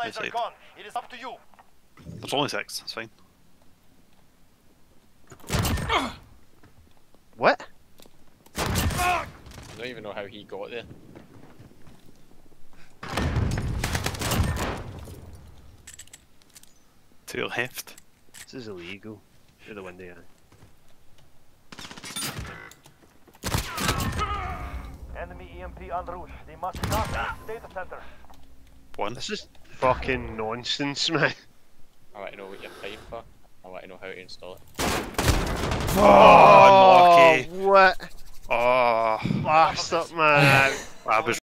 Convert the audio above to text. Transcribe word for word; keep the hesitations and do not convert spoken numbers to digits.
supplies are gone. It is up to you. There's only six, it's fine. What? I don't even know how he got there. To your left. This is illegal. Through the window. Enemy E M P en route. They must not reach the data center. One. This is fucking nonsense, man. I want to know what you're paying for. I want to know how to install it. Oh, unlucky. What? Oh, Bastard, man. I was